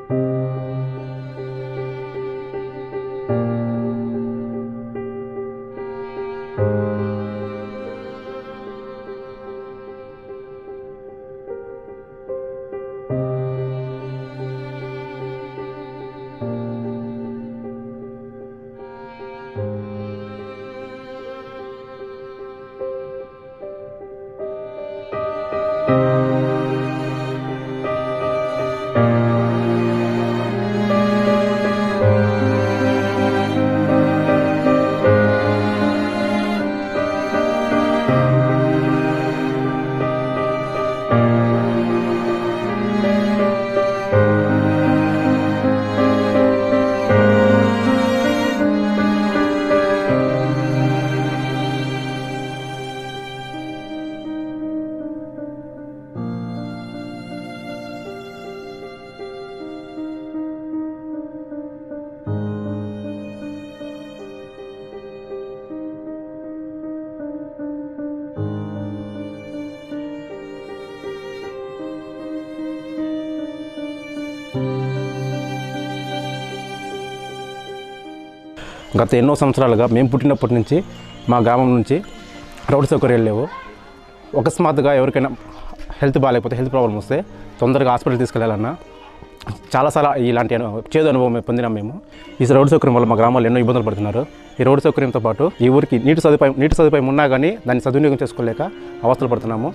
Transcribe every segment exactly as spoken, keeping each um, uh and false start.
గత ఎన్నో సంవత్సరాలుగా మేము పుట్టినప్పటి నుంచి మా గ్రామం నుంచి రోడ్డు సౌకర్యాలు లేవు. అకస్మాత్తుగా ఎవరికైనా హెల్త్ బాగాలేకపోతే, హెల్త్ ప్రాబ్లం వస్తే తొందరగా హాస్పిటల్ తీసుకెళ్లాలన్నా చాలాసార్లు ఇలాంటి చేదు అనుభవం పొందినాం మేము. ఈ రోడ్డు సౌకర్యం వల్ల మా గ్రామాల్లో ఎన్నో ఇబ్బందులు పడుతున్నారు. ఈ రోడ్డు సౌకర్యంతో పాటు ఈ ఊరికి నీటి సదుపాయం నీటి సదుపాయం ఉన్నా కానీ దాన్ని సద్వినియోగం చేసుకోలేక అవస్థలు పడుతున్నాము.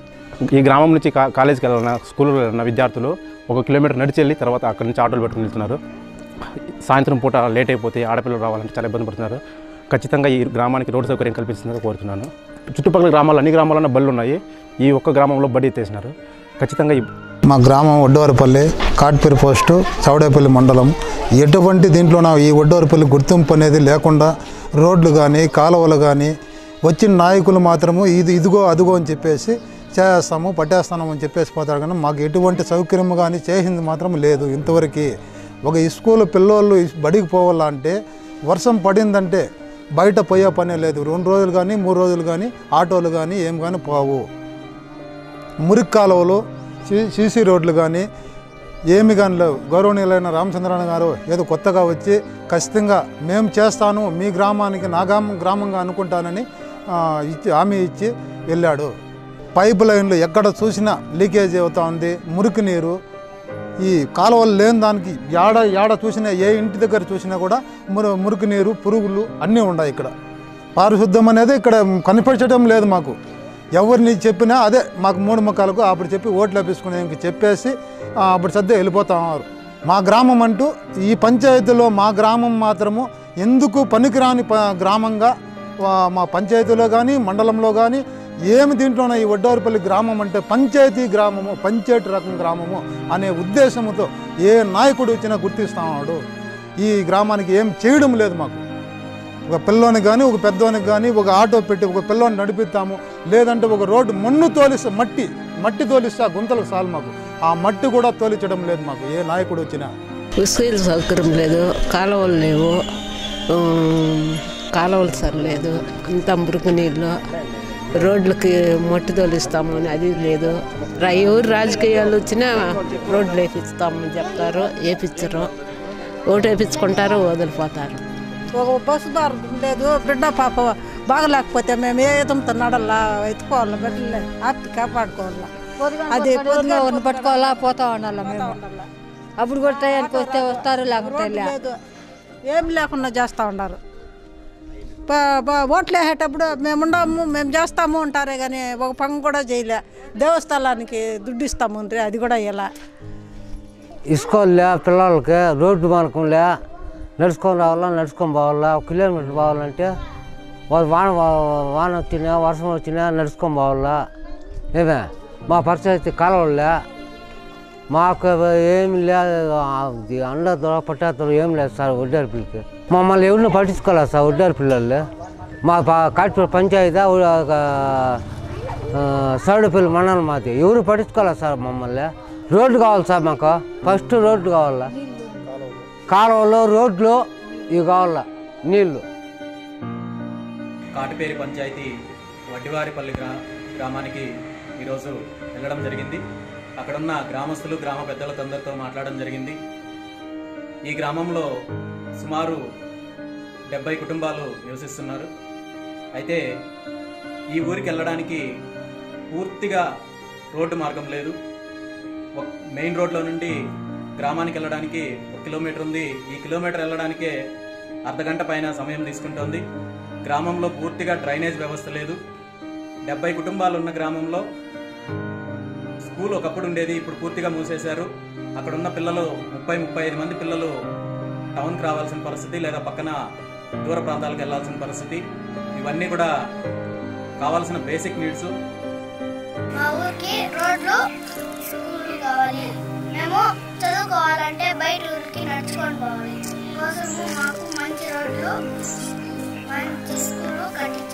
ఈ గ్రామం నుంచి కా కాలేజీకి వెళ్ళాలన్నా, స్కూల్కి వెళ్ళాలన్నా విద్యార్థులు ఒక కిలోమీటర్ నడిచి వెళ్ళి తర్వాత అక్కడి నుంచి ఆటోలు పెట్టుకుని వెళ్తున్నారు. సాయంత్రం పూట లేట్ అయిపోతే ఆడపిల్లలు రావాలంటే చాలా ఇబ్బంది పడుతున్నారు. ఖచ్చితంగా ఈ గ్రామానికి రోడ్డు సౌకర్యం కల్పిస్తుందని కోరుతున్నాను. చుట్టుపక్కల గ్రామాలు అన్ని గ్రామాలన్నా బళ్ళు ఉన్నాయి. ఈ ఒక్క గ్రామంలో బడి ఎత్తేసినారు. ఖచ్చితంగా మా గ్రామం ఒడ్డవరపల్లి, కాట్పేరు పోస్టు, చౌడేపల్లి మండలం. ఎటువంటి దీంట్లోన ఈ ఒడ్డవరపల్లి గుర్తింపు అనేది లేకుండా రోడ్లు కానీ కాలువలు కానీ వచ్చిన నాయకులు మాత్రము ఇది ఇదిగో అదిగో అని చెప్పేసి చేస్తాము, పట్టేస్తాము అని చెప్పేసి పోతారు. కానీ మాకు ఎటువంటి సౌకర్యం కానీ చేసింది మాత్రం లేదు ఇంతవరకు. ఒక స్కూల్ పిల్లోళ్ళు బడికి పోవాలంటే వర్షం పడిందంటే బయట పోయే పనే లేదు. రెండు రోజులు కానీ మూడు రోజులు కానీ ఆటోలు కానీ ఏం కానీ పోవు. మురికి కాలువలు, సీసీ రోడ్లు కానీ ఏమి కానీ లేవు. గౌరవనీయులైన రామచంద్రన్న గారు ఏదో కొత్తగా వచ్చి ఖచ్చితంగా మేము చేస్తాను, మీ గ్రామానికి నా గ్రామం గ్రామంగా అనుకుంటానని ఇచ్చి హామీ ఇచ్చి వెళ్ళాడు. పైప్ లైన్లు ఎక్కడ చూసినా లీకేజ్ అవుతూ ఉంది. మురికి నీరు ఈ కాలువలు లేని దానికి ఏడ ఏడ చూసినా, ఏ ఇంటి దగ్గర చూసినా కూడా మురు మురికి నీరు, పురుగులు అన్నీ ఉన్నాయి. ఇక్కడ పారిశుద్ధ్యం అనేది ఇక్కడ కనిపించడం లేదు మాకు. ఎవరిని చెప్పినా అదే మాకు మూడు ముఖాలకు అప్పుడు చెప్పి ఓట్లు వేపించుకునే చెప్పేసి అప్పుడు సర్దే వెళ్ళిపోతారు. మా గ్రామం అంటూ ఈ పంచాయతీలో మా గ్రామం మాత్రము ఎందుకు పనికిరాని ప గ్రామంగా మా పంచాయతీలో కానీ మండలంలో కానీ ఏమి దీంట్లోనే ఈ ఒడ్డవరపల్లి గ్రామం అంటే పంచాయతీ గ్రామము, పంచాయతీ రకం గ్రామము అనే ఉద్దేశంతో ఏ నాయకుడు వచ్చినా గుర్తిస్తాడు. ఈ గ్రామానికి ఏం చేయడం లేదు మాకు. ఒక పిల్లోనికి కానీ ఒక పెద్దోనికి కానీ ఒక ఆటో పెట్టి ఒక పిల్లోని నడిపిస్తాము, లేదంటే ఒక రోడ్డు మన్ను తోలిస్తే మట్టి మట్టి తోలిస్తే ఆ గుంతలకు చాలు మాకు. ఆ మట్టి కూడా తోలించడం లేదు మాకు ఏ నాయకుడు వచ్చినా. ఉసుకీల సౌకర్యం లేదు, కాలువలు లేవు, కాలువలు సరిలేదు, ఇంత మురికి నీళ్ళు, రోడ్లకి మట్టి తోలిస్తాము అని అది లేదు. ఎవరు రాజకీయాలు వచ్చినా రోడ్లు వేపిస్తామని చెప్తారు, వేపించరు. ఓటు వేపించుకుంటారు, వదిలిపోతారు. ఒక బస్సు దారి లేదు, బిడ్డ పాప బాగలేకపోతే మేము ఏ విధంతో నడల్లా, ఎత్తుకోవాలా, బిడ్డలే ఆపి కాపాడుకోవాలా. అది పొద్దుగా ఉన్న పట్టుకోవాలా, పోతా ఉండాలా. మేము అప్పుడు కూడా టయానికి వస్తే వస్తారు, లేకపోతే లేదు. ఏం లేకుండా చేస్తూ ఉన్నారు. ఓట్లు వేసేటప్పుడు మేము ఉండము, మేము చేస్తాము అంటారే కానీ ఒక పని కూడా చేయలే. దేవస్థానానికి దుడ్డు ఇస్తాము అంటే అది కూడా ఇలా ఇసుకోలే. పిల్లలకి రోడ్డు మార్గంలే, నడుచుకొని రావాలా, నడుచుకొని పోవాలా. ఒక కిలోమీటర్ పోవాలంటే వాన వాన వచ్చినా వర్షం వచ్చినా నడుచుకొని పోవాలా. ఏమే మా పరిస్థితి కాలువలే, మాకు ఏమి లేదు. అండతో పట్టేస్తారు ఏం లేదు సార్. ఒడ్డారి పిల్లకి మమ్మల్ని ఎవరిని పట్టించుకోలేదు సార్. ఒడ్డారి పిల్లలు మా కాట్పేరు పంచాయతీ సౌడపల్లి మండలం మాది. ఎవరు పట్టించుకోలేదు సార్ మమ్మల్ని. రోడ్డు కావాలి సార్ మాకు. ఫస్ట్ రోడ్డు కావాలా, కాలువలు, రోడ్లు ఇవి కావాలా, నీళ్ళు. కాటపేరి పంచాయతీ వడ్డివారిపల్లి గ్రా గ్రామానికి ఈరోజు వెళ్ళడం జరిగింది. అక్కడున్న గ్రామస్తులు, గ్రామ పెద్దలతో అందరితో మాట్లాడడం జరిగింది. ఈ గ్రామంలో సుమారు డెబ్బై కుటుంబాలు నివసిస్తున్నారు. అయితే ఈ ఊరికి వెళ్ళడానికి పూర్తిగా రోడ్డు మార్గం లేదు. మెయిన్ రోడ్లో నుండి గ్రామానికి వెళ్ళడానికి ఒక కిలోమీటర్ ఉంది. ఈ కిలోమీటర్ వెళ్ళడానికే అర్ధగంట పైన సమయం తీసుకుంటోంది. గ్రామంలో పూర్తిగా డ్రైనేజ్ వ్యవస్థ లేదు. డెబ్బై కుటుంబాలు ఉన్న గ్రామంలో స్కూల్ ఒకప్పుడు ఉండేది, ఇప్పుడు పూర్తిగా మూసేశారు. అక్కడ ఉన్న పిల్లలు ముప్పై ముప్పై ఐదు మంది పిల్లలు టౌన్కి రావాల్సిన పరిస్థితి, లేదా పక్కన దూర ప్రాంతాలకు వెళ్లాల్సిన పరిస్థితి. ఇవన్నీ కూడా కావాల్సిన బేసిక్ నీడ్స్. మా ఊరికి రోడ్లు, స్కూల్ కావాలి. మేము చదువుకోవాలంటే బయట ఊరికి నడుచుకొని పోవాలి. కోసము మాకు మంచి రోడ్లు, మంచి స్కూల్ కట్టి